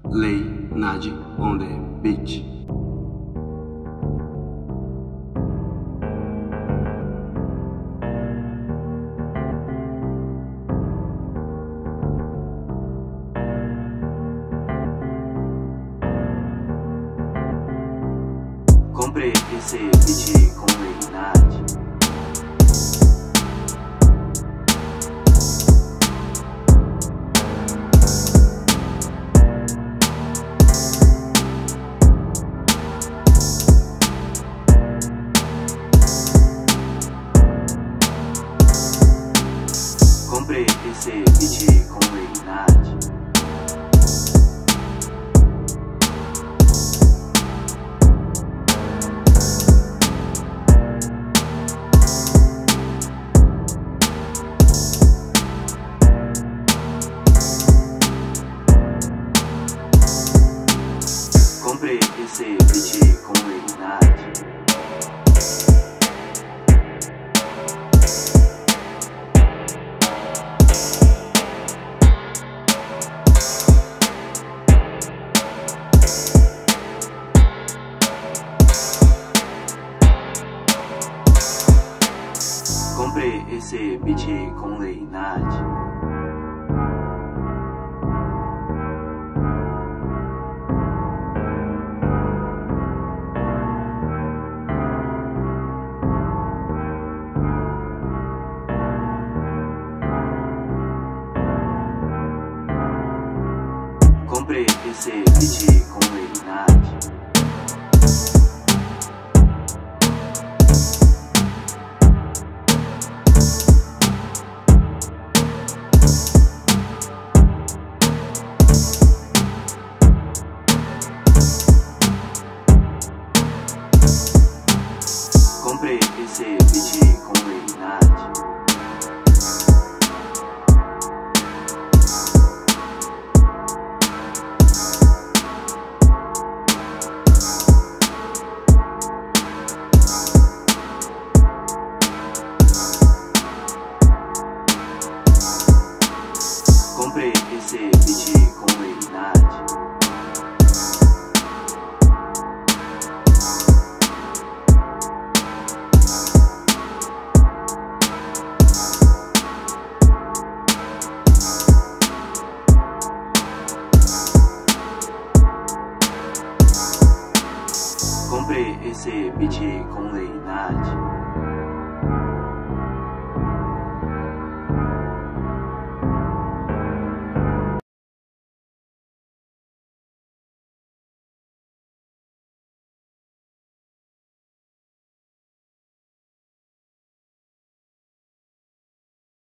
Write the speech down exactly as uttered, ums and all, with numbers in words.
Lei Nadi on the beat. Comprei esse beat com Lei Nadi. Comprei esse beat com Lei Nadi. Comprei esse beat com Lei Nadi. Comprei esse beat com Lei Nadi. Comprei esse beat com Lei Nadi. Comprei esse beat com Lei Nadi. Comprei esse beat com Lei Nadi. Comprei esse beat com Lei Nadi.